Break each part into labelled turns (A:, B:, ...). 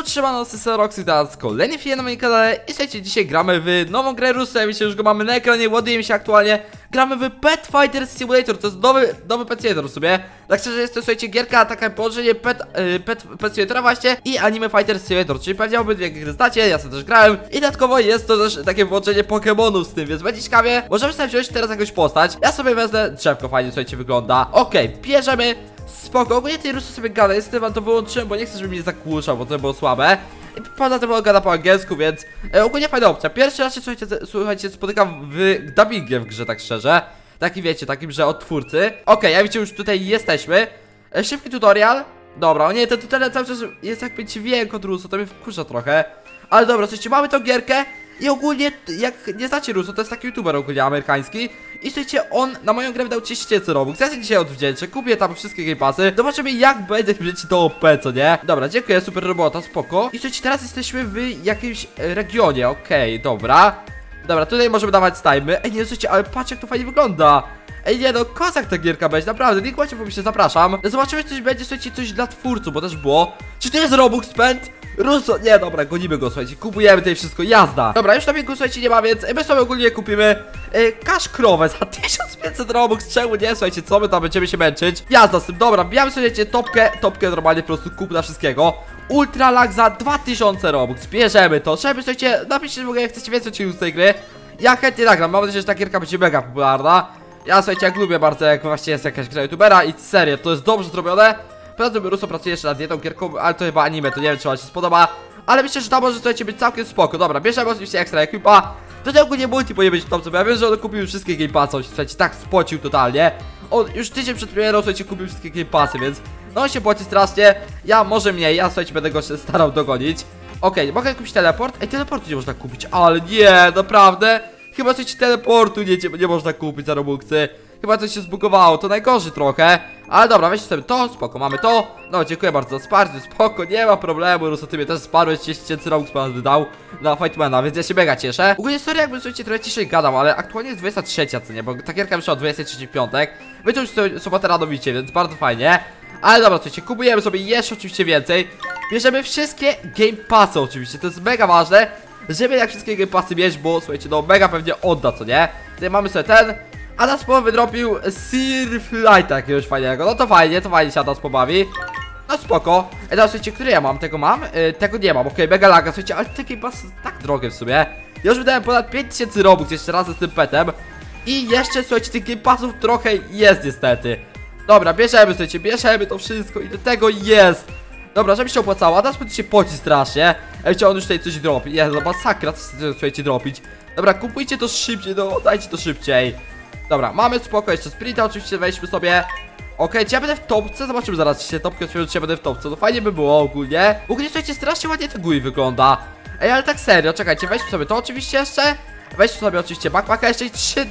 A: Yo, trzymano Roxy, teraz kolejny film na moim kanale. I słuchajcie, dzisiaj gramy w nową grę Rusa. Ja wiecie, już go mamy na ekranie, ładuje mi się aktualnie. Gramy w Pet Fighter Simulator, to jest nowy Pet Simulator w sobie. Tak szczerze jest to, słuchajcie, gierka, taka połączenie Pet Simulatora właśnie i Anime Fighter Simulator, czyli pewnie obydwie gry znacie, ja sobie też grałem. I dodatkowo jest to też takie połączenie Pokemonów z tym, więc będzie ciekawie. Możemy sobie wziąć teraz jakąś postać. Ja sobie wezmę drzewko, fajnie, słuchajcie, wygląda. Okej, bierzemy. Spoko, ogólnie tej Rusy sobie gada, niestety wam to wyłączyłem, bo nie chcę, żeby mnie zakłuszał, bo to było słabe. I poza tym on gada po angielsku, więc ogólnie fajna opcja. Pierwszy raz się, słuchajcie, spotykam w dubbingiem w grze, tak szczerze. Taki wiecie, takim, że od twórcy. Okej, ja wiecie, już tutaj jesteśmy. Szybki tutorial. Dobra, o nie, ten tutorial cały czas jest jakby dźwięk od Rusu, to mnie wkurza trochę. Ale dobra, słuchajcie, mamy tą gierkę. I ogólnie, jak nie znacie Rusu, to jest taki youtuber ogólnie amerykański. I słuchajcie, on na moją grę wydał 30 000 robux. Ja się dzisiaj odwdzięczę, kupię tam wszystkie game passy. Zobaczymy, jak będzie w życiu to OP, co nie? Dobra, dziękuję, super robota, spoko. I słuchajcie, teraz jesteśmy w jakimś regionie, okej, dobra. Dobra, tutaj możemy dawać stajmy. Ej, nie, słuchajcie, ale patrz, jak to fajnie wygląda. Ej, nie no, kozak ta gierka będzie, naprawdę, nie kładźcie, bo się zapraszam. Zobaczymy, coś będzie, słuchajcie, coś dla twórców, bo też było. Czy to jest Robux Spend? Russo, nie, dobra, gonimy go, słuchajcie, kupujemy tutaj wszystko, jazda. Dobra, już na biegu, słuchajcie, nie ma, więc my sobie ogólnie kupimy cash krowę za 1500 robux, czemu nie, słuchajcie, co my tam będziemy się męczyć. Jazda z tym, dobra, bijamy sobie, topkę normalnie, po prostu kupna wszystkiego. Ultra lag za 2000 robux, bierzemy to, żeby, słuchajcie, napiszcie w ogóle, jak chcecie więcej odcinków z tej gry. Ja chętnie nagram, mam nadzieję, że ta gierka będzie mega popularna. Ja, słuchajcie, jak lubię bardzo, jak właśnie jest jakaś gra youtubera i serio, to jest dobrze zrobione. Poza tym Russo pracuje jeszcze nad jedną gierką, ale to chyba anime, to nie wiem, czy wam się spodoba. Ale myślę, że to może, słuchajcie, być całkiem spoko. Dobra, bierzemy oczywiście ekstra equipa. Do tego ogólnie multi powinien być top, co ja wiem, że on kupił wszystkie game passy, on się, słuchajcie, tak spocił totalnie. On już tydzień przed premierą, słuchajcie, kupił wszystkie game passy, więc no on się płaci strasznie. Ja może mniej, ja, słuchajcie, będę go się starał dogonić. Okej, mogę kupić teleport? Ej, teleportu nie można kupić, ale nie, naprawdę. Chyba, słuchajcie, teleportu nie można kupić za robuxy. Chyba coś się zbugowało, to najgorzej trochę. Ale dobra, weźcie sobie to, spoko, mamy to. No, dziękuję bardzo za wsparcie, spoko, nie ma problemu. Russo, ty mnie też wsparłeś, 30 000 robux pan wydał na Fightmana, więc ja się mega cieszę. Ogólnie sorry, jakby, słuchajcie, trochę ciszej gadam, ale aktualnie jest 23, co nie, bo ta gierka wyszła o 23 w piątek. Wy to już sobotę rano widzicie, więc bardzo fajnie. Ale dobra, słuchajcie, kupujemy sobie jeszcze oczywiście więcej. Bierzemy wszystkie game passy oczywiście, to jest mega ważne, żeby jak wszystkie game passy mieć, bo słuchajcie, no mega pewnie odda, co nie. Tutaj mamy sobie ten. A nas wydropił Surflighta jakiegoś fajnego. No to fajnie się nas pobawi. No spoko. Teraz słuchajcie, który ja mam? Tego mam? Tego nie mam, okej, mega laga, słuchajcie, ale te game passy tak drogie w sumie. Ja już wydałem ponad 5000 robux jeszcze raz z tym petem. I jeszcze, słuchajcie, tych game passów trochę jest niestety. Dobra, bierzemy, słuchajcie, bierzemy to wszystko i do tego jest. Dobra, żeby się opłacało, a teraz będzie się poci strasznie. Ej, on już tutaj coś dropi. Jest, no masakra, co chcecie, słuchajcie, dropić. Dobra, kupujcie to szybciej, no dajcie to szybciej. Dobra, mamy spoko, jeszcze sprinta oczywiście, wejdźmy sobie. Okej, czy ja będę w topce? Zobaczymy zaraz, czy się topkę otworzy, czy ja będę w topce. No fajnie by było ogólnie. Ogólnie, słuchajcie, strasznie ładnie to GUI wygląda. Ej, ale tak serio, czekajcie, weźmy sobie to oczywiście jeszcze. Weźmy sobie oczywiście backpacka, jeszcze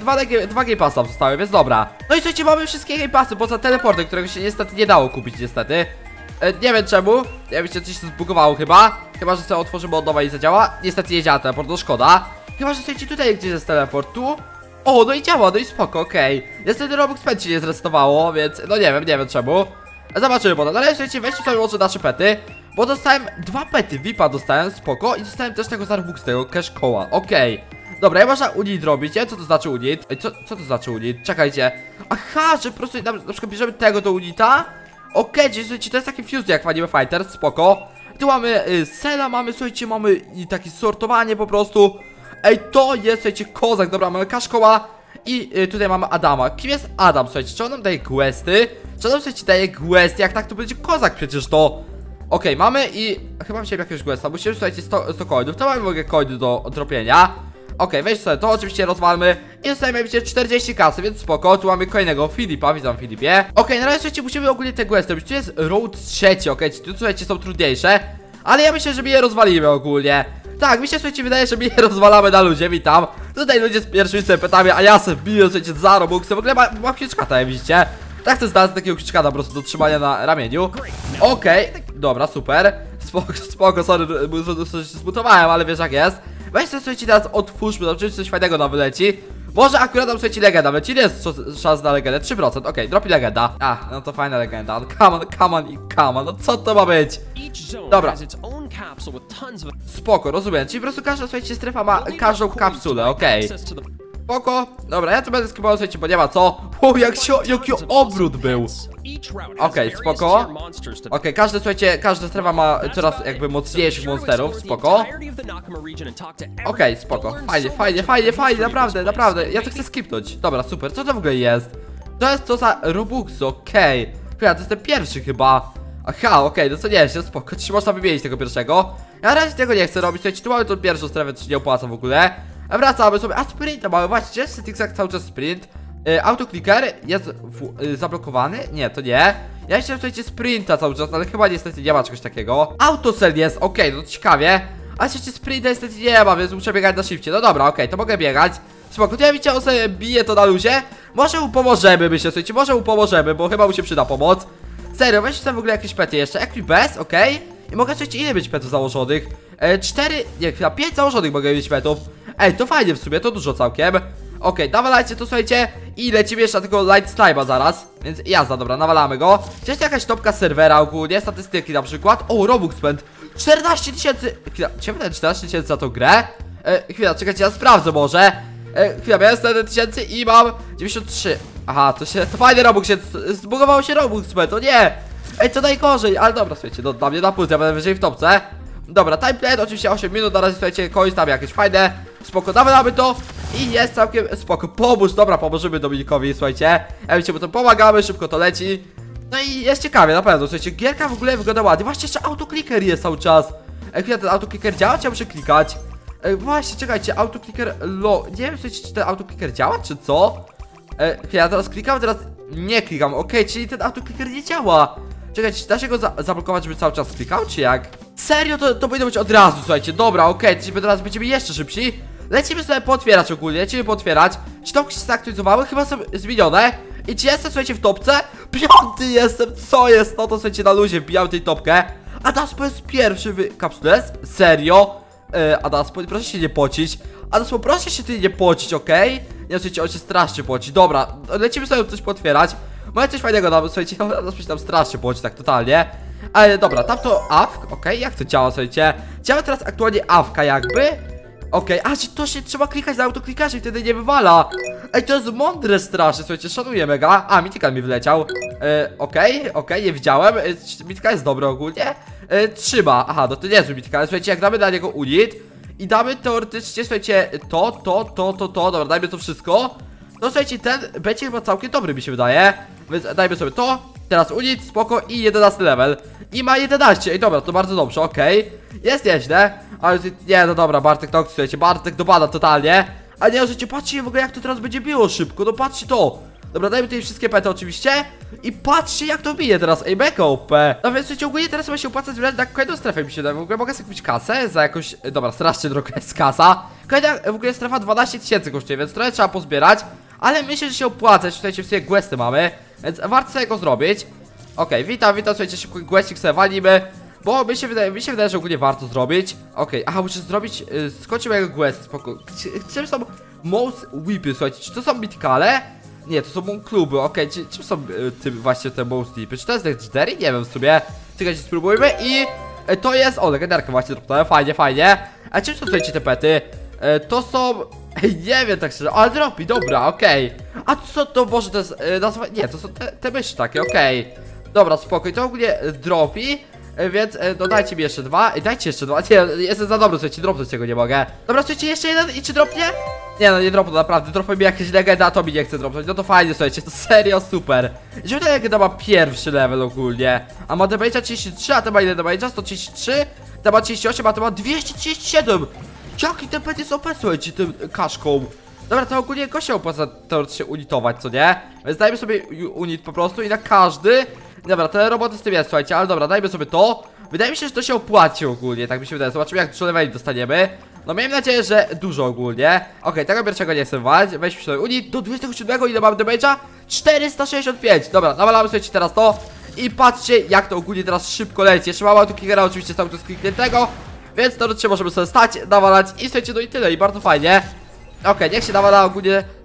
A: dwa game passy zostały, więc dobra. No i słuchajcie, mamy wszystkie game passy, poza teleportem, którego się niestety nie dało kupić, niestety. Nie wiem czemu, ja wiecie, coś się zbugowało chyba. Chyba, że sobie otworzymy od nowa i zadziała. Niestety nie działa teleport, no szkoda. Chyba, że słuchajcie, tutaj gdzieś jest teleport, tu. O, no i działa, no i spoko, okej. Niestety Robux Pet się nie zresetowało, więc no nie wiem czemu. Zobaczymy potem, ale słuchajcie, weźcie sobie może nasze pety. Bo dostałem dwa pety, VIPa dostałem, spoko. I dostałem też tego Zarbux, tego cash koła, okej. Dobra, ja można unit robić, nie? Co to znaczy unit? Ej, co to znaczy unit? Czekajcie. Aha, że po prostu na przykład bierzemy tego do unita. Okej, słuchajcie, to jest taki fuse jak w Anime Fighter, spoko. Tu mamy Sela, słuchajcie, mamy i takie sortowanie po prostu. Ej, to jest, słuchajcie, kozak, dobra, mamy kaszkoła. I tutaj mamy Adama. Kim jest Adam, słuchajcie, czy on nam daje questy? Czy on nam, słuchajcie, daje questy? Jak tak, to będzie kozak przecież to. Okej, mamy i chyba wziąłem jakiegoś questa, musimy, słuchajcie, 100 coinów. To mamy w ogóle coiny do odrobienia. Okej, weź sobie to, oczywiście rozwalmy. I dostajemy, wiecie, 40 kasy, więc spoko. Tu mamy kolejnego Filipa, witam Filipie. Okej, na razie, słuchajcie, musimy ogólnie te questy robić. Tu jest road 3, okej, tu, słuchajcie, są trudniejsze. Ale ja myślę, że my je rozwalimy ogólnie. Tak, mi się, słuchajcie, wydaje, że my je rozwalamy na ludzie, witam. Tutaj ludzie z pierwszymi sobie pytamy, a ja sobie wbiję, słuchajcie, za robuxy. W ogóle mam huge widzicie? Tak, to jest znaleźć takiego huge po prostu do trzymania na ramieniu. Okej, dobra, super. Spoko, sorry, że się zbutowałem, ale wiesz jak jest. Weź sobie, słuchajcie, teraz otwórzmy, zobaczymy, czy coś fajnego nam wyleci. Może akurat tam słuchajcie legenda, więc ile jest szans na legendę? 3%, okej, dropi legenda. No to fajna legenda, come on i come on, no co to ma być? Dobra. Spoko, rozumiem, czyli po prostu każda, słuchajcie, strefa ma każdą kapsulę, okej. Spoko, dobra, ja to będę skipował, słuchajcie, bo nie ma co. Jaki obrót był. Okej, spoko. Okej, każda strefa ma coraz jakby mocniejszych monsterów, spoko. Okej, spoko, fajnie, naprawdę, ja to chcę skipnąć. Dobra, super, co to w ogóle jest? To jest to za Robux, okej. Chyba, to jest ten pierwszy chyba. Aha, okej, no co nie, spoko, czy można wymienić tego pierwszego? Ja na razie tego nie chcę robić, słuchajcie, tu mamy tą pierwszą strefę, to się nie opłaca w ogóle. Wracamy sobie, a sprinta mamy, właśnie, w settingsach cały czas sprint. Autoclicker jest zablokowany? Nie, to nie. Ja jeszcze słuchajcie sprinta cały czas, ale chyba niestety nie ma czegoś takiego. Autosell jest, okej, no to ciekawie. A jeszcze sprinta niestety nie ma, więc muszę biegać na shifcie. No dobra, okej, to mogę biegać. Spoko, to ja widzicie, on sobie bije to na luzie. Może mu pomożemy, myślę, słuchajcie, może mu pomożemy, bo chyba mu się przyda pomoc. Serio, weź tam w ogóle jakieś pety jeszcze, Equibest, okej. I mogę, słuchajcie, ile być petów założonych? 4, nie, chyba 5 założonych mogę mieć petów. Ej, to fajnie w sumie, to dużo całkiem. Okej, nawalajcie to, słuchajcie. I lecimy jeszcze na tego Light Snipe'a zaraz. Więc jazda, dobra, nawalamy go. Czy jest jakaś topka serwera ogólnie, statystyki na przykład. O, Robux spend 14 tysięcy. Chwila, czy ja wydałem 14 tysięcy za tą grę? Chwila, czekajcie, ja sprawdzę może. Chwila, miałem 1 tysięcy i mam 93. Aha, to fajny Robux się, zbugowało się Robux spend, to nie. Ej, to najgorzej, ale dobra, słuchajcie, no, dla mnie na plus, ja będę wyżej w topce. Dobra, timeplay, oczywiście 8 minut, na razie słuchajcie, końc tam jakieś fajne. Spoko, damy to i jest całkiem spoko, pomóż, dobra, pomożemy Dominikowi, słuchajcie. Ja wiecie, bo to pomagamy, szybko to leci. No i jest ciekawie, na pewno, słuchajcie, gierka w ogóle wygląda ładnie. Właśnie jeszcze autoclicker jest cały czas. Chwila, ten autoclicker działa, czy ja muszę klikać? Właśnie, czekajcie, autoclicker, nie wiem, słuchajcie, czy ten autoclicker działa, czy co? Chwila, teraz klikam, teraz nie klikam, okej, czyli ten autoclicker nie działa. Czekajcie, da się go zablokować, żeby cały czas klikał, czy jak? Serio, to powinno być od razu, słuchajcie, dobra, okej, czyli teraz będziemy jeszcze szybsi. Lecimy sobie pootwierać ogólnie, lecimy pootwierać. Czy topki się zaktualizowały? Chyba są zmienione. I czy jestem, słuchajcie, w topce? 5. jestem, co jest? No to słuchajcie, na luzie wbijam tę topkę. Adaspo jest pierwszy w kapsule, serio? Adaspo, proszę się nie pocić. Adaspo, proszę się ty nie pocić, okej? Nie, słuchajcie, on się strasznie poci, dobra, lecimy sobie coś pootwierać. Mamy coś fajnego nawet, słuchajcie, Adaspo się tam strasznie poci, tak totalnie. Ale dobra, tamto AFK, okej, jak to działa, słuchajcie? Działa teraz aktualnie AFK jakby. Okej, a czy to się trzeba klikać na autoklikarze i wtedy nie wywala. Ej, to jest mądre strasznie, słuchajcie, szanuję mega. A, Mythical mi wyleciał. Okej, nie widziałem. Mythical jest dobry ogólnie. Trzyma, aha, no to nie jest Mythical, słuchajcie, jak damy na niego unit i damy teoretycznie, słuchajcie, dobra, dajmy to wszystko. No słuchajcie, ten będzie chyba całkiem dobry, mi się wydaje. Więc dajmy sobie to. Teraz unit, spoko i 11 level. I ma 11, ej dobra, to bardzo dobrze, okej. Jest nieźle, ale nie, no dobra, Bartek Nox, słuchajcie, Bartek dobada totalnie. A nie, słuchajcie, patrzcie w ogóle jak to teraz będzie biło szybko, no patrzcie to. Dobra, dajmy tutaj wszystkie pety oczywiście. I patrzcie jak to bije teraz, ej, mega OP. No więc słuchajcie, ogólnie teraz ma się opłacać wybrać na kolejną strefę, mi się da. W ogóle mogę sobie kupić kasę za jakąś, dobra, strasznie droga jest kasa. Kolejna w ogóle strefa 12 tysięcy kosztuje, więc trochę trzeba pozbierać. Ale myślę, że się opłaca, słuchajcie, wszystkie questy mamy. Więc warto sobie go zrobić. Okej, witam, słuchajcie, szybko questik sobie walimy. Bo mi się wydaje, że ogólnie warto zrobić. Okej, aha, muszę zrobić, skończymy jego quest, spoko. Czym są most whipy, słuchajcie, czy to są mythicale? Nie, to są kluby, okej, czym są właśnie te most whipy? Czy to jest legendary? Nie wiem w sumie. Czekajcie, spróbujmy i to jest, o, legendarka właśnie dropnąłem, fajnie. A czym są, słuchajcie, te pety? To są, nie wiem tak szczerze, ale dropi, dobra, okej. A co to, Boże, to jest, nie, to są te myszy takie, okej. Dobra, spokój, to ogólnie dropi. Więc no dajcie mi jeszcze dwa. Dajcie jeszcze dwa. Nie, jestem za dobry, słuchajcie, dropnąć tego nie mogę. Dobra, słuchajcie, jeszcze jeden i czy dropnie? Nie no, nie dropnę, naprawdę, dropnie mi jakieś legenda, a to mi nie chce dropnąć. No to fajnie, słuchajcie, to serio super. Jeżeli ta legenda ma pierwszy level ogólnie, a ma damage'a 33, a to ma ile damage'a? 133, to ma 38, a to ma 237. Jaki ten pet jest OP, słuchajcie, tym kaszką. Dobra, to ogólnie go się opłaca teoretycznie unitować, co nie? Więc dajmy sobie unit po prostu i na każdy. Dobra, te roboty z tym jest, słuchajcie, ale dobra, dajmy sobie to. Wydaje mi się, że to się opłaci ogólnie, tak mi się wydaje. Zobaczymy jak dużo leveli dostaniemy. No miejmy nadzieję, że dużo ogólnie. Okej, tego pierwszego nie chcę walić. Weźmy sobie unit do 27, ile mam damage'a? 465. Dobra, nawalamy sobie teraz to. I patrzcie jak to ogólnie teraz szybko leci. Jeszcze mam autoklickera oczywiście cały czas klikniętego. Więc teoretycznie możemy sobie stać, nawalać i słuchajcie, no i tyle, i bardzo fajnie. Okej, niech się nawala ogólnie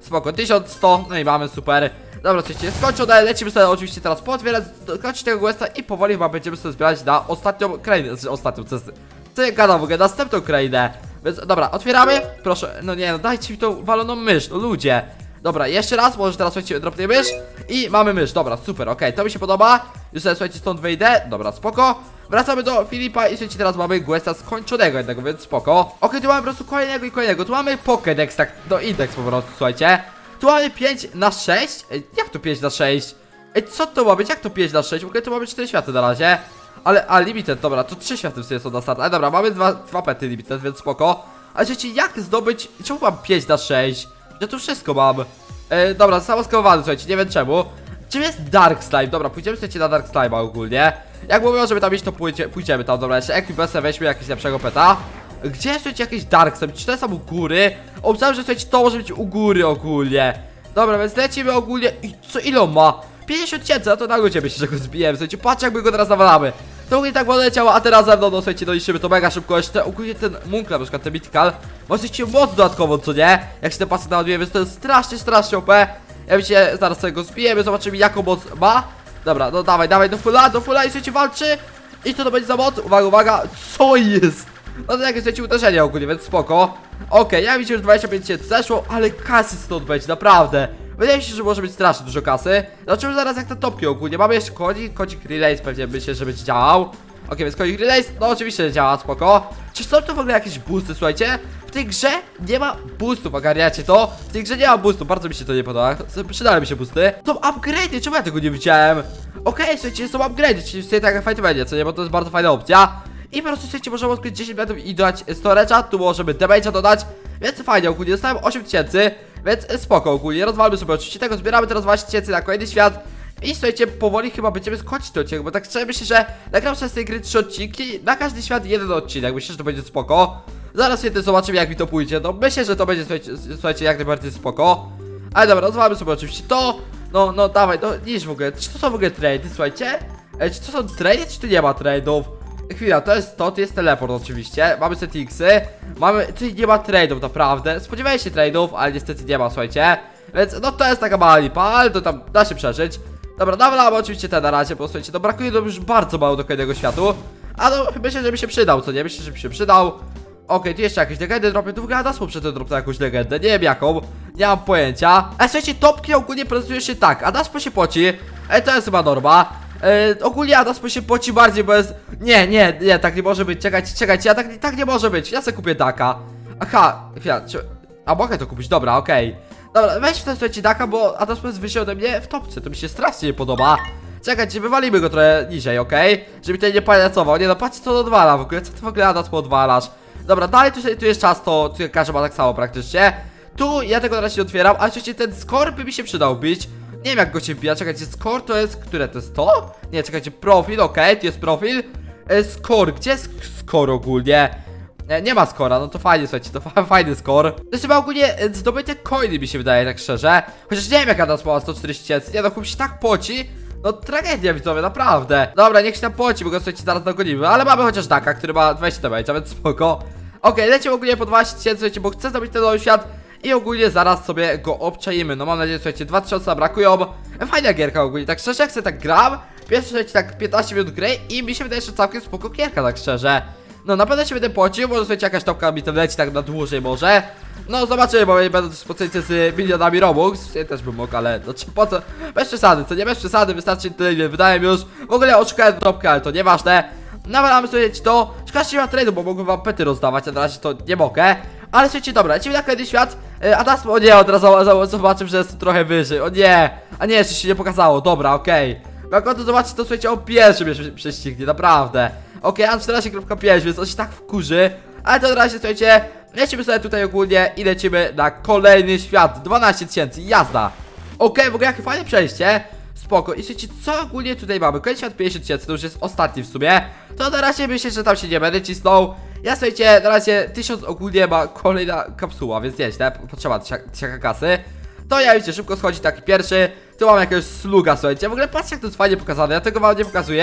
A: spoko, 1100, no i mamy, super. Dobra, słuchajcie, skończone, lecimy sobie oczywiście teraz pootwierać, dokończyć tego questa i powoli chyba będziemy sobie zbierać na ostatnią krainę, znaczy ostatnią, co ja gadam w ogóle, następną krainę. Więc dobra, otwieramy, proszę, no nie no, dajcie mi tą waloną mysz, no ludzie. Dobra, jeszcze raz, może teraz słuchajcie, dropnę mysz i mamy mysz, dobra, super, okej, to mi się podoba. Już sobie słuchajcie, stąd wyjdę, dobra, spoko. Wracamy do Filipa i słuchajcie, teraz mamy questa skończonego jednego, więc spoko. Okej, tu mamy po prostu kolejnego i kolejnego, tu mamy Pokédex, tak, do indeks po prostu, słuchajcie. Tu mamy 5 na 6, jak to 5 na 6? Ej, co to ma być, jak to 5 na 6? W ogóle tu mamy 4 światy na razie. Ale, limited, dobra, to 3 światy w sumie są na start. Ale dobra, mamy dwa pety limited, więc spoko. Ale słuchajcie, jak zdobyć, czemu mam 5 na 6? Ja tu wszystko mam. Dobra, zostało skowany, słuchajcie, nie wiem czemu. Czym jest Dark Slime? Dobra, pójdziemy słuchajcie na Dark Slime'a ogólnie. Jak mówią, żeby tam iść, to pójdziemy tam, dobra, jeszcze Equipesa weźmy jakiegoś lepszego peta. Gdzie jest słuchajcie jakiś Dark Slime? Czy to jest u góry? Obstawiam, że słuchajcie, to może być u góry ogólnie. Dobra, więc lecimy ogólnie i co, ile on ma? 50 000, no to na ludzie myślę, że go zbijemy, słuchajcie, patrz jak my go teraz nawalamy. To ogólnie tak leciało, a teraz ze mną, no słuchajcie, doliczymy to mega szybko. Jeszcze ogólnie ten Munkla, na przykład ten Mythical, może się moc dodatkową, co nie? Jak się te pasy naładuje, więc to jest strasznie OP. Ja wiecie, zaraz sobie go zbijemy, zobaczymy jaką moc ma. Dobra, no dawaj, do fulla i słuchajcie, walczy. I co to będzie za moc? Uwaga, co jest? No to jakieś słuchajcie uderzenie ogólnie, więc spoko. Okej, ja widzę, że już 25 000 zeszło, ale kasy stąd będzie, naprawdę. Wydaje mi się, że może być strasznie dużo kasy. Zobaczymy zaraz jak te topki ogólnie. Mamy jeszcze kodzik Relays, pewnie myślę, że będzie działał. Okej, więc kodzik Relays, no oczywiście działa, spoko. Czy są tu w ogóle jakieś boosty, słuchajcie? W tej grze nie ma boostów, ogarniacie to? W tej grze nie ma boostów, bardzo mi się to nie podoba. Przydały mi się boosty. Są upgrade'y, czemu ja tego nie widziałem? Okej, słuchajcie, są upgrade'y, czyli sobie taka fajna będzie, co nie? Bo to jest bardzo fajna opcja. I po prostu słuchajcie, możemy odkryć 10 metrów i dodać storage'a, tu możemy damage'a dodać. Więc fajnie, ogólnie dostałem 8000, więc spoko ogólnie, rozwalmy sobie oczywiście tego, zbieramy teraz 20 000 na kolejny świat. I słuchajcie, powoli chyba będziemy skończyć ten odcinek, bo tak szczerze myślę, że nagram przez tej gry 3 odcinki, na każdy świat jeden odcinek, myślę, że to będzie spoko. Zaraz sobie zobaczymy jak mi to pójdzie, no myślę, że to będzie, słuchajcie, jak najbardziej spoko. Ale dobra, rozwalmy sobie oczywiście to. No dawaj, no niż w ogóle, czy to są w ogóle trady, słuchajcie? Czy to są trady, czy tu nie ma trade'ów? Chwila, to jest teleport oczywiście. Mamy settingsy. Tutaj nie ma trade'ów naprawdę. Spodziewałem się trade'ów, ale niestety nie ma, słuchajcie. Więc no to jest taka mała lipa, ale to tam da się przeżyć. Dobra, dawaj oczywiście te na razie, bo słuchajcie, no brakuje nam już bardzo mało do kolejnego światu. A no myślę, że by się przydał, co nie? Myślę, że by się przydał. Okej, tu jeszcze jakieś legendy dropię. Tu wygląda słów przed tym dropnę jakąś legendę. Nie wiem jaką, nie mam pojęcia. A słuchajcie, topki ogólnie prezentują się tak. Adaspo się poci. To jest chyba norma. Ogólnie Adaspo się poci bardziej, bo jest... Nie, tak nie może być, czekajcie, tak nie może być, ja sobie kupię Daka. Aha, chwila, a mogę to kupić, dobra, okej. Dobra, weź w ten słuchajcie Daka, bo Adaspo jest wyżej ode mnie w topce, to mi się strasznie nie podoba. Czekajcie, wywalimy go trochę niżej, okej? Żeby tutaj nie pajacował, nie no, patrzcie co on odwala w ogóle, co ty w ogóle Adaspo odwalasz? Dobra, dalej tu jest czas, to tu każdy ma tak samo praktycznie. Tu ja tego na razie nie otwieram, ale oczywiście ten score by mi się przydał bić. Nie wiem jak go się wbija, czekajcie, score to jest, które to jest to? Nie, czekajcie, profil, okej, tu jest profil. Score, gdzie jest score ogólnie? Nie ma scora, no to fajnie, słuchajcie, to fajny score. To jest chyba ogólnie zdobyte coiny mi się wydaje, tak szczerze. Chociaż nie wiem jaka nas ma 140 000, nie no, chłop się tak poci. No tragedia widzowie, naprawdę. Dobra, niech się tam poci, bo go słuchajcie zaraz dogonimy. Ale mamy chociaż Daka, który ma 20 damage, a więc spoko. Okej, lecimy ogólnie po 20 000, słuchajcie, bo chcę zdobyć ten nowy świat. I ogólnie zaraz sobie go obczajemy. No mam nadzieję, słuchajcie, 2000 brakują. Fajna gierka ogólnie, tak szczerze, jak sobie tak gram. Pierwszy, słuchajcie, tak 15 minut gry i mi się wydaje, że całkiem spoko gierka, tak szczerze. No na pewno się będę płacił, może słuchajcie, jakaś topka mi to leci tak na dłużej może. No zobaczymy, bo będą też spoceńcy z milionami Robux. Ja też bym mógł, ale no po co? Bez przesady, co nie bez przesady, wystarczy tyle ile wydaje już. W ogóle oszukałem topkę, ale to nieważne. Nawalamy sobie to. Szkoda, że nie ma trade'u, bo mogłem wam pety rozdawać, a na razie to nie mogę. Ale słuchajcie, dobra, lecimy na kolejny świat. Adaspo, o nie, od razu zobaczymy, że jest trochę wyżej. O nie, a nie, jeszcze się nie pokazało, dobra, okej. Jak on to zobaczy, to słuchajcie, on pierwszy mnie prześcignie, naprawdę. Okej, An 14.5, więc on się tak wkurzy. Ale to na razie, słuchajcie, lecimy sobie tutaj ogólnie i lecimy na kolejny świat. 12 000, jazda. Okej, w ogóle jakie fajne przejście. Spoko, i słuchajcie, co ogólnie tutaj mamy? Kolejny świat 50 000, to już jest ostatni w sumie. To na razie myślę, że tam się nie będę cisnął. Ja słuchajcie, na razie 1000 ogólnie ma kolejna kapsuła, więc nieźle, potrzeba tysiaka kasy. To ja wiecie, szybko schodzi taki pierwszy. Tu mam jakiegoś sluga, słuchajcie, w ogóle patrzcie jak to jest fajnie pokazane, ja tego wam nie pokazuję.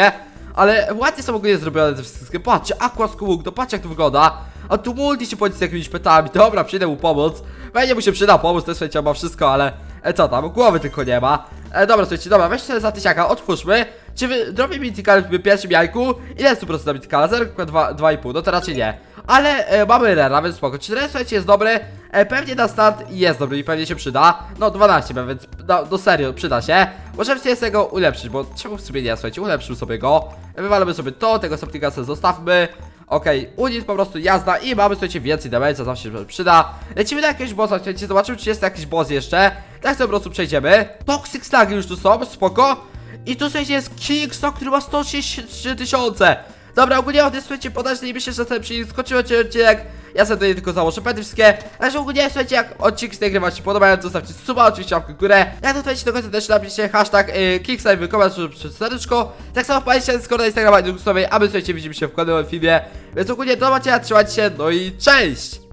A: Ale ładnie są ogólnie zrobione te wszystkie. Patrzcie, Aqua Scoop, to patrzcie jak to wygląda. A tu multi się podzi z jakimiś petami. Dobra, przyjdę mu pomóc. Będzie mu się przyda pomóc, też słuchajcie, ma wszystko, ale co tam, głowy tylko nie ma. Dobra, słuchajcie, dobra, weź sobie za tysiaka, otwórzmy. Czy wy drobię mitikale w pierwszym jajku? Ile jest tu procent na mitikale? 0,2,5, no to raczej nie. Ale mamy rera, więc spoko. Czy ren, słuchajcie, jest dobry? Pewnie na start jest dobry i pewnie się przyda. No 12 więc no serio, przyda się. Możemy sobie z tego ulepszyć, bo czemu w sumie nie, słuchajcie, ulepszył sobie go. Wywalamy sobie to, tego Saptika sobie zostawmy. Okej, unit po prostu jazda i mamy, słuchajcie, więcej damage, co zawsze się przyda. Lecimy na jakiegoś bossa, słuchajcie, zobaczymy, czy jest jakiś boss jeszcze. Tak sobie po prostu przejdziemy. Toxic Slagi już tu są, spoko. I tu, słuchajcie, jest King Stock, który ma 133 000. Dobra, ogólnie od słuchajcie, podajcie, myślę, że sobie skoczyłem odcinek. Ja sobie tutaj tylko założę pety wszystkie. Ale ogólnie, słuchajcie, jak odcinek z tej gry wam się podobają, zostawcie suba, oczywiście łapkę w górę. Jak to słuchajcie, do końca też napiszcie hashtag Kickstarter, komentarz przez serduszko. Tak samo wpadźcie na Discorda, na Instagrama i Discordowej, aby słuchajcie, widzimy się w kolejnym filmie. Więc ogólnie do zobaczenia, trzymajcie się, no i cześć!